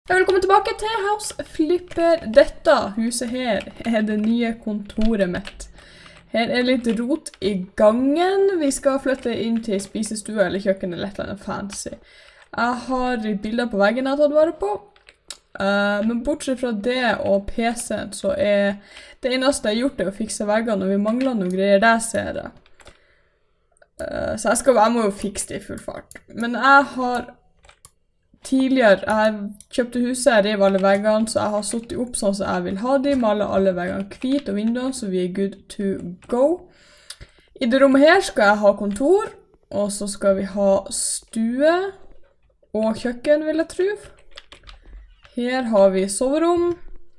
Velkommen tilbake til House Flipper. Dette huset her er det nye kontoret mitt. Her er litt rot i gangen. Vi skal flytte inn til spisestue eller kjøkken eller et eller annet fancy. Jeg har bilder på veggen jeg har tatt vare på. Men bortsett fra det og PC-en så er det eneste jeg har gjort det å fikse veggene, og vi mangler noen greier der, ser jeg. Så jeg må jo fikse det i full fart. Men jeg kjøpte huset, jeg rev alle veggene, så jeg har satt de opp sånn som jeg vil ha de, malet alle veggene hvit og vinduene, så vi er good to go. I det rommet her skal jeg ha kontor, og så skal vi ha stue og kjøkken, vil jeg tro. Her har vi soverom,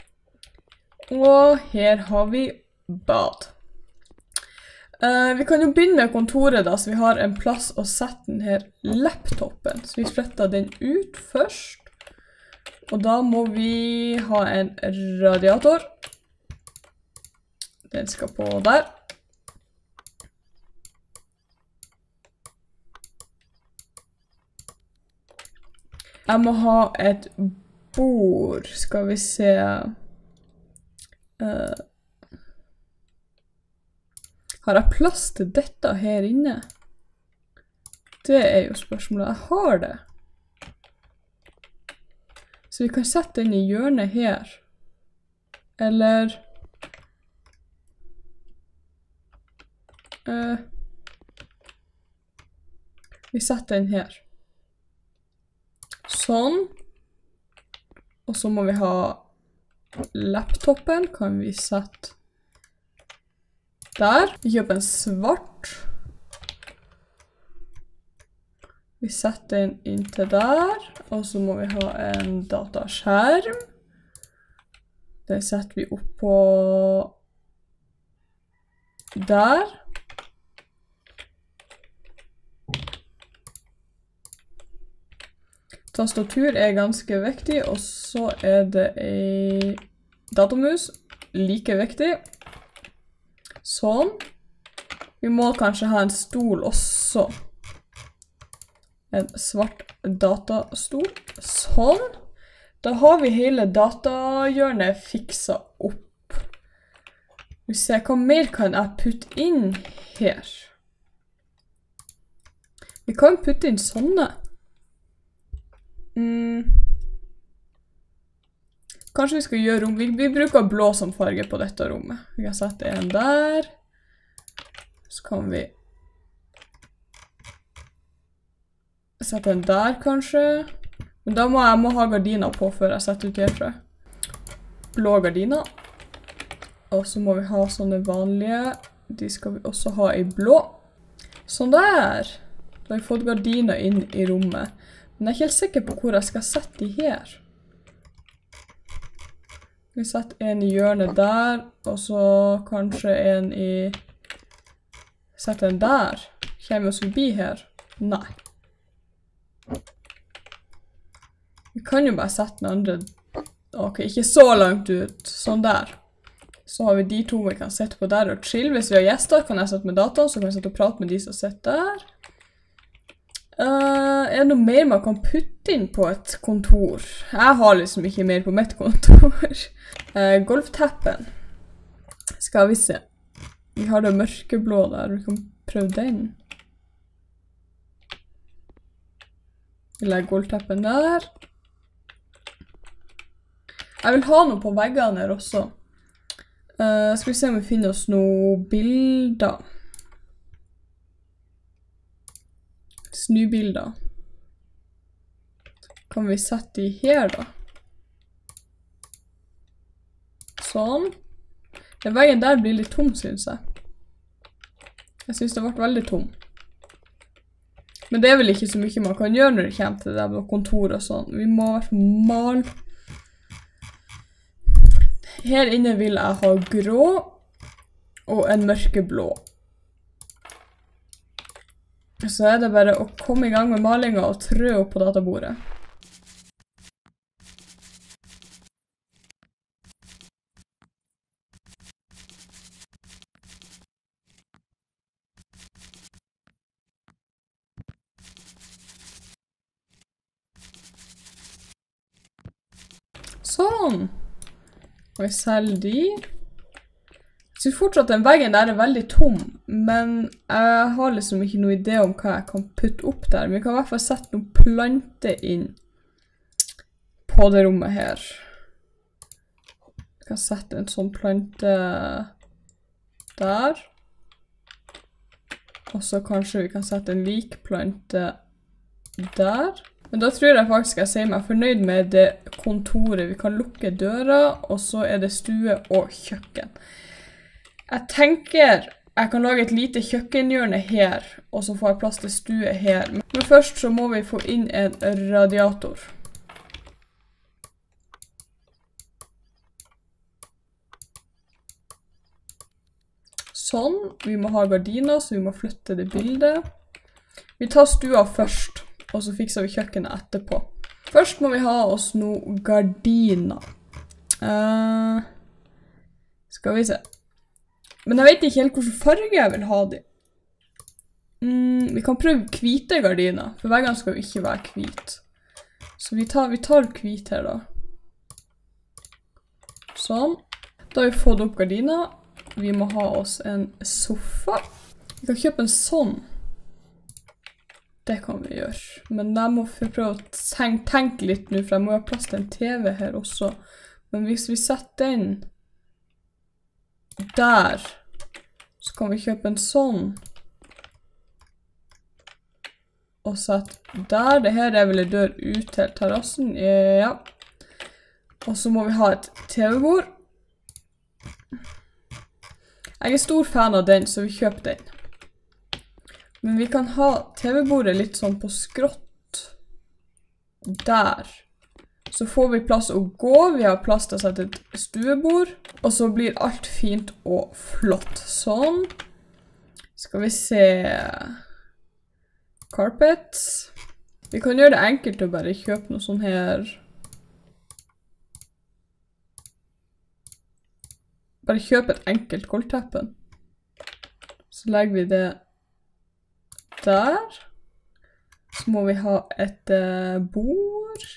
og her har vi bad. Vi kan jo begynne med kontoret da, så vi har en plass å sette den her laptopen. Så vi flytter den ut først. Og da må vi ha en radiator. Den skal på der. Jeg må ha et bord, skal vi se. Har jeg plass til dette her inne? Det er jo spørsmålet. Jeg har det. Så vi kan sette den i hjørnet her. Eller... vi setter den her. Sånn. Og så må vi ha laptopen. Kan vi sette... der. Vi kjøper en svart. Vi setter den inn til der. Og så må vi ha en dataskjerm. Den setter vi opp på der. Tastatur er ganske viktig, og så er det en datamus. Like viktig. Sånn. Vi må kanskje ha en stol også. En svart datastol. Sånn. Da har vi hele datahjørnet fikset opp. Vi ser hva mer kan jeg putte inn her. Vi kan putte inn sånne. Kanskje vi skal gjøre rom. Vi bruker blå som farge på dette rommet. Vi kan sette en der. Så kan vi sette en der, kanskje. Men da må jeg ha gardiner på før jeg setter ut herfra. Blå gardiner. Og så må vi ha sånne vanlige. De skal vi også ha i blå. Sånn der. Da har vi fått gardiner inn i rommet. Men jeg er ikke helt sikker på hvor jeg skal sette de her. Vi setter en i hjørnet der, og så kanskje en i... setter en der. Kommer vi oss forbi her? Nei. Vi kan jo bare sette den andre... ok, ikke så langt ut. Sånn der. Så har vi de to vi kan sette på der og chill. Hvis vi har gjester, kan jeg sette med dataen, så kan jeg sette og prate med de som sitter der. Er det noe mer man kan putte inn på et kontor? Jeg har liksom ikke mer på mitt kontor. Golfteppen. Skal vi se. Vi har det mørkeblå der. Vi kan prøve den. Vi legger golfteppen der. Jeg vil ha noe på veggene her også. Skal vi se om vi finner oss noen bilder. Snubilder. Kan vi sette de her da? Sånn. Den veggen der blir litt tom, synes jeg. Jeg synes det har vært veldig tom. Men det er vel ikke så mye man kan gjøre når det kommer til det der med kontor og sånn. Vi må i hvert fall male. Her inne vil jeg ha grå og en mørkeblå. Så er det bare å komme i gang med malingen og trø opp på databordet. Sånn. Og jeg selger de. Jeg synes fortsatt den veggen der er veldig tom, men jeg har liksom ikke noen idé om hva jeg kan putte opp der. Men vi kan i hvert fall sette noen planter inn på det rommet her. Vi kan sette en sånn plante der. Og så kanskje vi kan sette en lik plante der. Men da tror jeg faktisk jeg sier meg fornøyd med det kontoret. Vi kan lukke døra, og så er det stue og kjøkken. Jeg tenker jeg kan lage et lite kjøkkenhjørne her, og så får jeg plass til stue her. Men først så må vi få inn en radiator. Sånn. Vi må ha gardiner, så vi må flytte det bildet. Vi tar stua først, og så fikser vi kjøkkenet etterpå. Først må vi ha oss noen gardiner. Skal vi se. Men jeg vet ikke helt hvilken farge jeg vil ha de. Vi kan prøve hvite gardiner, for veggene skal jo ikke være hvit. Så vi tar hvit her da. Sånn. Da har vi fått opp gardiner. Vi må ha oss en sofa. Vi kan kjøpe en sånn. Det kan vi gjøre. Men jeg må prøve å tenke litt nå, for jeg må ha plass til en TV her også. Men hvis vi setter den der, så kan vi kjøpe en sånn. Og sette der. Det her er vel en dør ut til terrassen. Ja. Og så må vi ha et TV-bord. Jeg er stor fan av den, så vi kjøper den. Men vi kan ha TV-bordet litt sånn på skrått. Der. Så får vi plass å gå, vi har plass til å sette et stuebord, og så blir alt fint og flott. Sånn. Skal vi se... Carpets. Vi kan gjøre det enkelt å bare kjøpe noe sånn her. Bare kjøpe et enkelt gulvteppe. Så legger vi det der. Så må vi ha et bord.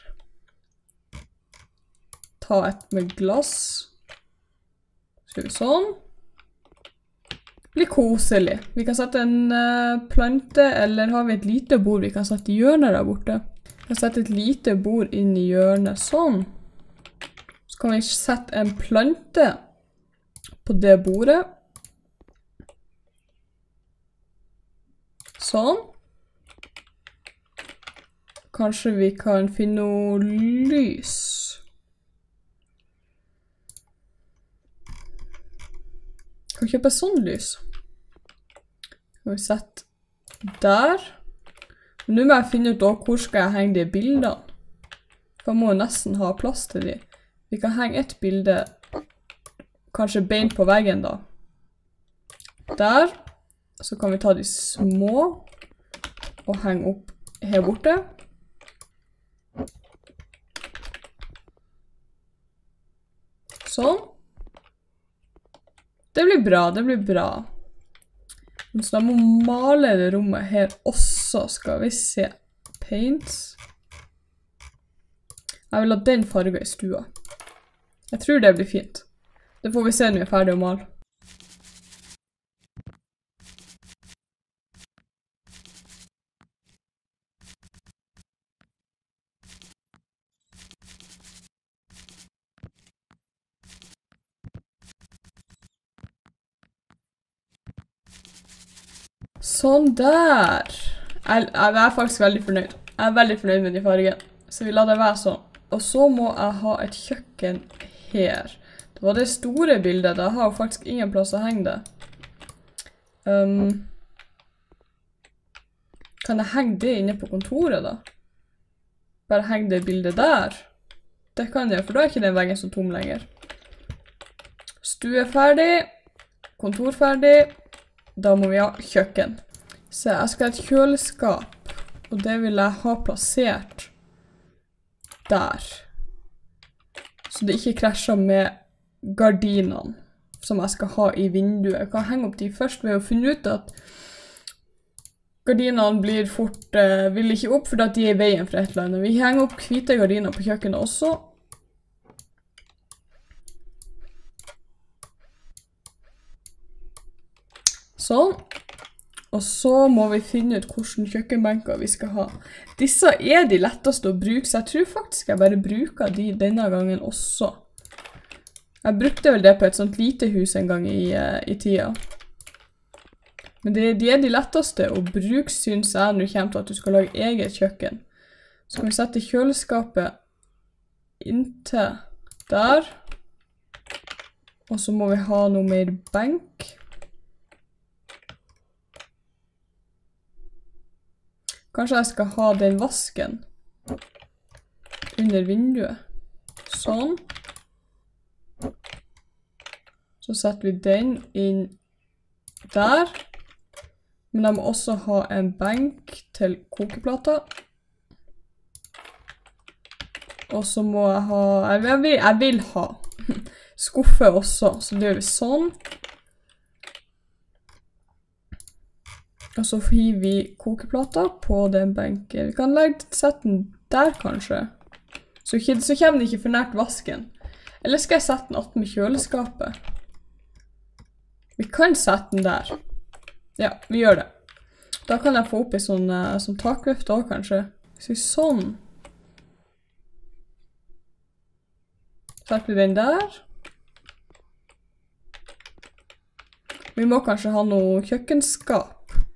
Ta et med glass. Så gjør vi sånn. Det blir koselig. Vi kan sette en plante, eller har vi et lite bord vi kan sette i hjørnet der borte. Vi kan sette et lite bord inn i hjørnet, sånn. Så kan vi sette en plante på det bordet. Sånn. Kanskje vi kan finne noe lys. Kan vi kjøpe sånn lys? Kan vi sette der. Men nå må jeg finne ut hvor skal jeg henge de bildene. For jeg må nesten ha plass til de. Vi kan henge et bilde, kanskje bein på veggen da. Der. Så kan vi ta de små og henge opp her borte. Sånn. Det blir bra, det blir bra. Så jeg må male det rommet her også, skal vi se. Paints. Jeg vil ha den fargen i stua. Jeg tror det blir fint. Det får vi se når vi er ferdig å male. Sånn der. Jeg er faktisk veldig fornøyd. Jeg er veldig fornøyd med de fargene. Så vi lar det være sånn. Og så må jeg ha et kjøkken her. Det var det store bildet. Da har jeg faktisk ingen plass å henge det. Kan jeg henge det inne på kontoret da? Bare henge det bildet der? Det kan jeg, for da er ikke den veggen så tom lenger. Stue ferdig. Kontor ferdig. Da må vi ha kjøkken. Så jeg skal ha et kjøleskap, og det vil jeg ha plassert der. Så det ikke krasjer med gardinene som jeg skal ha i vinduet. Jeg kan henge opp de først ved å finne ut at gardinene blir fort, vil ikke opp fordi at de er i veien for et eller annet. Vi henger opp hvite gardiner på kjøkkenet også. Sånn. Og så må vi finne ut hvilke kjøkkenbenker vi skal ha. Disse er de letteste å bruke, så jeg tror faktisk jeg bare bruker de denne gangen også. Jeg brukte vel det på et sånt lite hus en gang i tida. Men de er de letteste å bruke, synes jeg, når det kommer til at du skal lage eget kjøkken. Så kan vi sette kjøleskapet inntil der. Og så må vi ha noe mer benk. Kanskje jeg skal ha den vasken under vinduet. Sånn. Så setter vi den inn der. Men jeg må også ha en benk til kokeplata. Og så må jeg ha, jeg vil ha skuffe også, så det gjør vi sånn. Og så hiver vi kokeplata på den benken. Vi kan sette den der kanskje. Så kommer den ikke for nært vasken. Eller skal jeg sette den attmed kjøleskapet? Vi kan sette den der. Ja, vi gjør det. Da kan jeg få opp i sånn takvøft også kanskje. Så sånn. Setter vi den der. Vi må kanskje ha noe kjøkkenskap.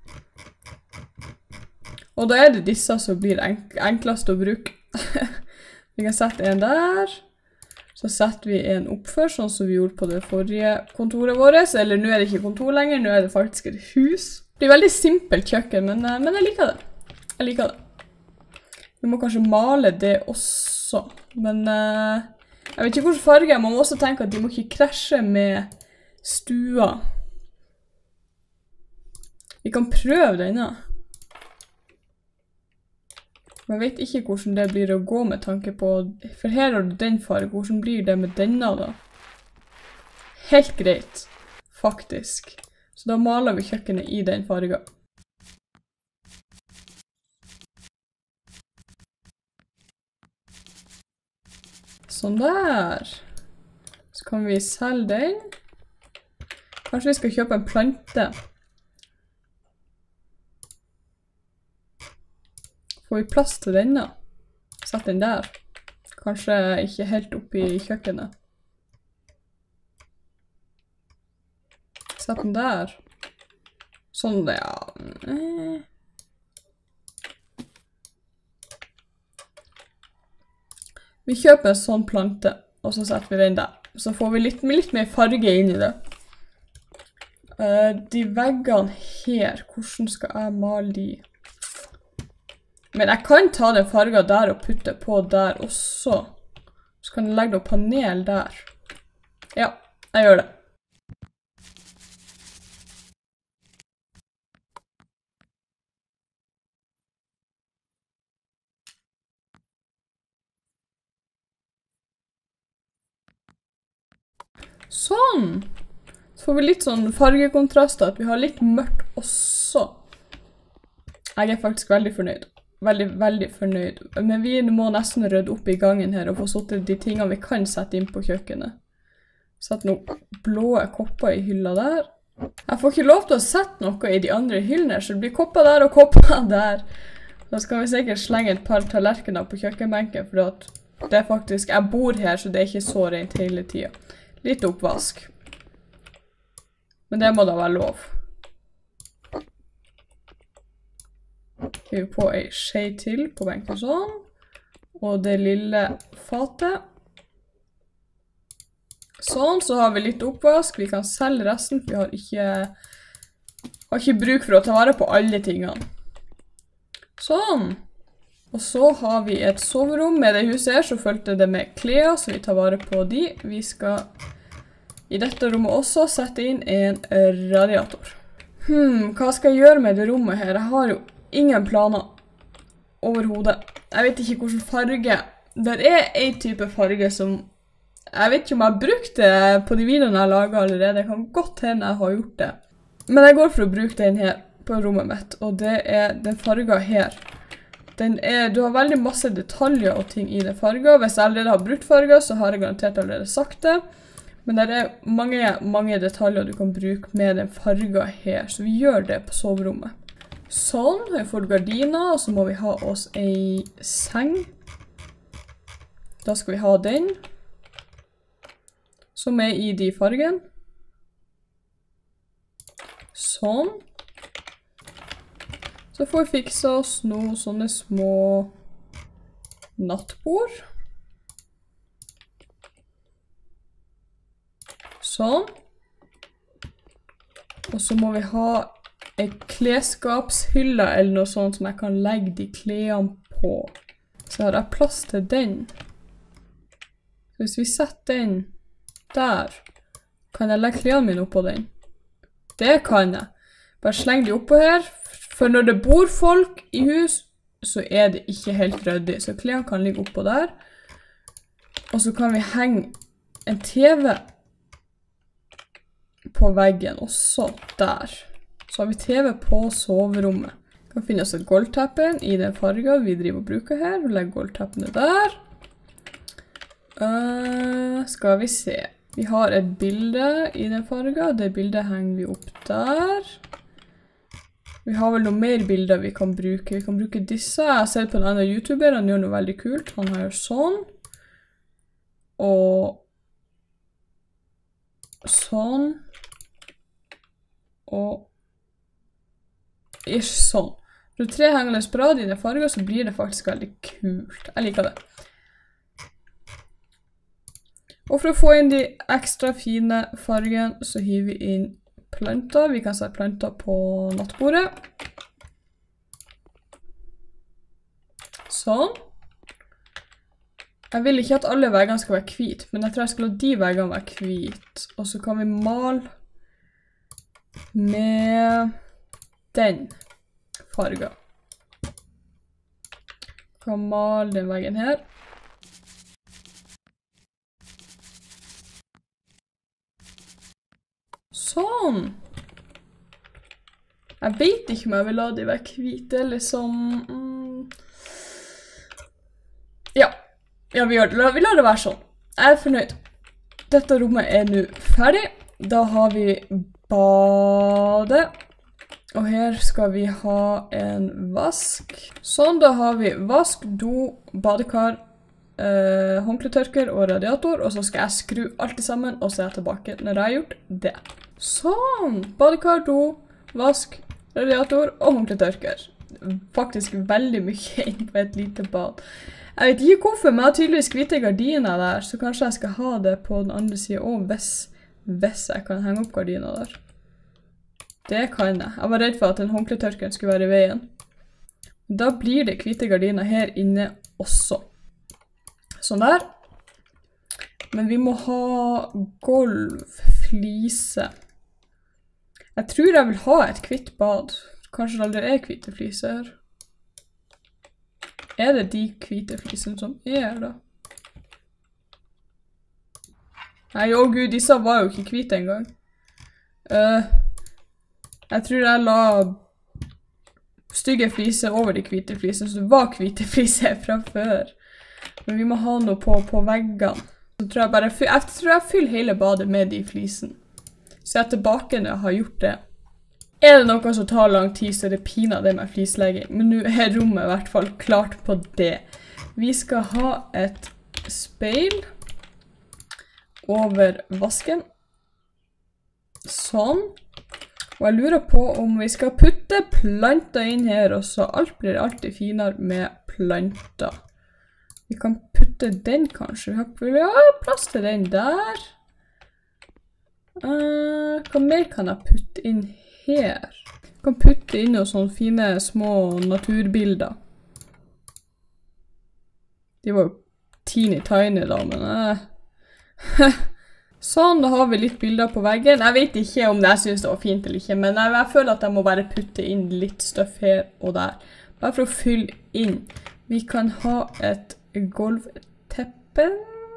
Og da er det disse som blir enklest å bruke. Vi kan sette en der. Så setter vi en oppfør, sånn som vi gjorde på det forrige kontoret vårt. Eller nå er det ikke kontor lenger, nå er det faktisk et hus. Det blir veldig simpelt kjøkken, men jeg liker det. Jeg liker det. Vi må kanskje male det også. Men jeg vet ikke hvilken farge. Man må også tenke at de må ikke krasje med stua. Vi kan prøve denne. Men jeg vet ikke hvordan det blir å gå med tanke på, for her har du den fargen, hvordan blir det med denne da? Helt greit, faktisk. Så da maler vi kjøkkenet i den fargen. Sånn der. Så kan vi selge den. Kanskje vi skal kjøpe en plante. Får vi plass til denne? Sett den der. Kanskje ikke helt oppe i kjøkkenet. Sett den der. Sånn det, ja. Vi kjøper en sånn plante, og så setter vi den der. Så får vi litt mer farge inn i det. De veggene her, hvordan skal jeg male de? Men jeg kan ta den fargen der og putte på der også. Så kan jeg legge noe panel der. Ja, jeg gjør det. Sånn! Så får vi litt sånn fargekontraster, at vi har litt mørkt også. Jeg er faktisk veldig fornøyd. Veldig fornøyd. Men vi må nesten rydde opp i gangen her og få satt de tingene vi kan sette inn på kjøkkenet. Sett noen blå kopper i hylla der. Jeg får ikke lov til å sette noe i de andre hyllene, så det blir kopper der og kopper der. Da skal vi sikkert slenge et par tallerkener på kjøkkenbenken, for det er faktisk, jeg bor her, så det er ikke så rent hele tiden. Litt oppvask. Men det må da være lov. Hiver på en skje til på benken sånn. Og det lille fatet. Sånn, så har vi litt oppvask. Vi kan selge resten, for vi har ikke bruk for å ta vare på alle tingene. Sånn. Og så har vi et soverom. Med det huset her så følte det med klær, så vi tar vare på de. Vi skal i dette rommet også sette inn en radiator. Hva skal jeg gjøre med det rommet her? Jeg har jo ingen planer overhodet. Jeg vet ikke hvilken farge. Det er en type farge som jeg vet ikke om jeg har brukt det på de videoene jeg har laget allerede. Det kan godt hende jeg har gjort det. Men jeg går for å bruke den her på rommet mitt, og det er den fargen her. Du har veldig masse detaljer og ting i den fargen. Hvis jeg allerede har brukt fargen, så har jeg garantert allerede sagt det. Men det er mange detaljer du kan bruke med den fargen her, så vi gjør det på soverommet. Sånn, jeg får gardiner, og så må vi ha oss en seng. Da skal vi ha den, som er i de fargen. Sånn. Så får vi fikse oss noen sånne små nattbord. Sånn. Og så må vi ha en klesskapshylle eller noe sånt som jeg kan legge de klærne på. Så har jeg plass til den. Så hvis vi setter den der, kan jeg legge klærne mine oppå den. Det kan jeg. Bare sleng de oppå her, for når det bor folk i hus, så er det ikke helt ryddig. Så klærne kan ligge oppå der. Og så kan vi henge en TV på veggen også der. Så har vi TV på soverommet. Vi kan finne oss et gulvteppe i den fargen vi driver og bruker her. Og legge gulvteppene der. Skal vi se. Vi har et bilde i den fargen. Det bildet henger vi opp der. Vi har vel noen mer bilder vi kan bruke. Vi kan bruke disse. Jeg har sett på en annen YouTuber. Han gjør noe veldig kult. Han har sånn. Og sånn. Og ish sånn. Når 3 hengende sprad i den fargen, så blir det faktisk veldig kult. Jeg liker det. Og for å få inn de ekstra fine fargen, så hiver vi inn planter. Vi kan sette planter på nattbordet. Sånn. Jeg vil ikke at alle veggene skal være hvit, men jeg tror jeg skal la de veggene være hvit. Og så kan vi male med den fargen. Vi kan male den veggen her. Sånn. Jeg vet ikke om jeg vil la de være hvite, eller sånn. Ja, vi gjør det. Vi lar det være sånn. Jeg er fornøyd. Dette rommet er nå ferdig. Da har vi badet. Og her skal vi ha en vask. Sånn, da har vi vask, do, badekar, håndkletørker og radiator. Og så skal jeg skru alt sammen, og så er jeg tilbake når jeg har gjort det. Sånn, badekar, do, vask, radiator og håndkletørker. Faktisk veldig mye inn på et lite bad. Jeg vet ikke hvorfor, men jeg har tydeligvis hvite gardiner der, så kanskje jeg skal ha det på den andre siden også, hvis jeg kan henge opp gardiner der. Det kan jeg. Jeg var redd for at den håndkletørkeren skulle være i veien. Da blir det hvite gardiner her inne også. Sånn der. Men vi må ha gulv, flise. Jeg tror jeg vil ha et hvitt bad. Kanskje det aldri er hvite fliser her. Er det de hvite flisene som er da? Nei, å gud, disse var jo ikke hvite engang. Jeg tror jeg la stygge fliser over de hvite flisene, så det var hvite fliser fra før. Men vi må ha noe på veggene. Så tror jeg fyller hele badet med de flisene. Så jeg er tilbake når jeg har gjort det. Er det noe som tar lang tid, så er det pina det med flislegging. Men nå er rommet i hvert fall klart på det. Vi skal ha et speil over vasken. Sånn. Og jeg lurer på om vi skal putte planter inn her også. Alt blir alltid finere med planter. Vi kan putte den kanskje. Vi har plass til den der. Hva mer kan jeg putte inn her? Jeg kan putte inn noen sånne fine små naturbilder. De var jo teeny-tiny da, men sånn, da har vi litt bilder på veggen. Jeg vet ikke om jeg synes det var fint eller ikke, men jeg føler at jeg må bare putte inn litt støff her og der. Bare for å fylle inn. Vi kan ha et gulvteppe.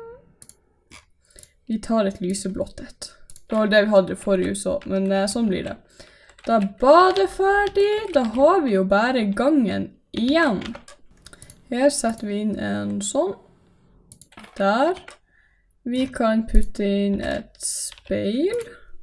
Vi tar et lyseblått et. Det var det vi hadde forrige hus også, men sånn blir det. Da er badet ferdig. Da har vi jo bare gangen igjen. Her setter vi inn en sånn. Der. Vi kan putte inn et speil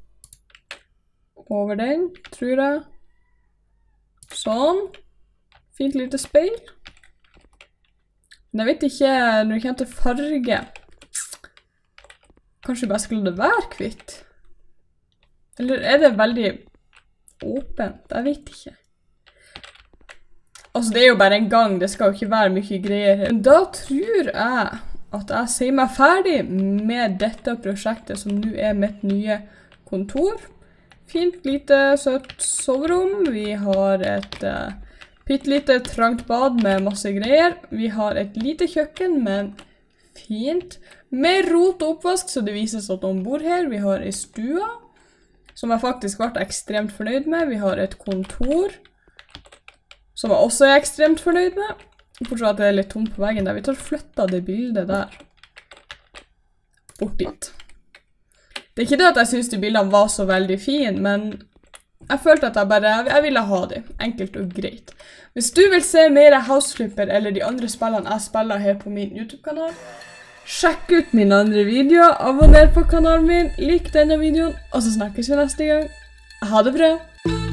over den, tror jeg. Sånn. Fint lite speil. Men jeg vet ikke, når det kommer til farge, kanskje vi bare skal la det være kvitt? Eller er det veldig åpent? Jeg vet ikke. Altså, det er jo bare en gang, det skal jo ikke være mye greier her. Da tror jeg at jeg sier meg ferdig med dette prosjektet som nå er mitt nye kontor. Fint, lite, søtt soverom. Vi har et pittelite trangt bad med masse greier. Vi har et lite kjøkken, men fint. Med rot og oppvask, så det vises at noen bor her. Vi har en stue, som jeg faktisk ble ekstremt fornøyd med. Vi har et kontor, som jeg også er ekstremt fornøyd med. Fortsatt at det er litt tomt på veggen der. Vi tar flyttet det bildet der bort dit. Det er ikke det at jeg synes de bildene var så veldig fine, men jeg følte at jeg ville ha det. Enkelt og greit. Hvis du vil se mer House Flipper eller de andre spillene jeg spiller her på min YouTube-kanal, sjekk ut mine andre videoer, abonner på kanalen min, lik denne videoen, og så snakkes vi neste gang. Ha det bra!